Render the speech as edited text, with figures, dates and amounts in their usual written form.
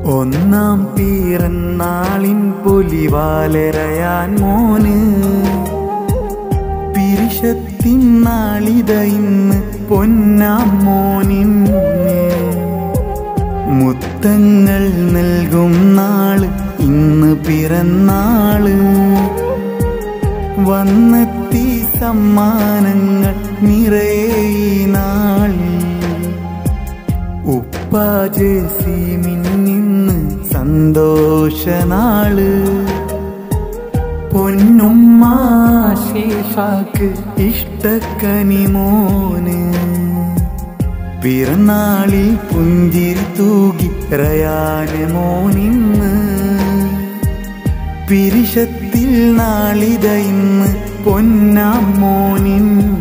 ഒന്നാം പിറന്നാളിൻ പൊലിവാലെറയാൻ മോന് പിരിശത്തിൻ നാളിത ഇന്ന് പൊന്നാം മോനിന് മുത്തങ്ങൾ നൽകും നാള് ഇന്ന് പിറന്നാള് വന്നെത്തി സമ്മാനങ്ങൾ നിറയെ നാളിൽ ഉപ്പാ ജസീമിന്ന് സന്തോഷനാള് പൊന്നുമ്മ ശേഷാക്ക് ഇഷ്ടക്കനി മോന് പിറന്നാളിൽ പുഞ്ചിരി തൂകി റയാന് മോനിന്ന് പിരിശത്തിൽ നാളിത ഇന്ന് പൊന്നാം മോനിന്ന്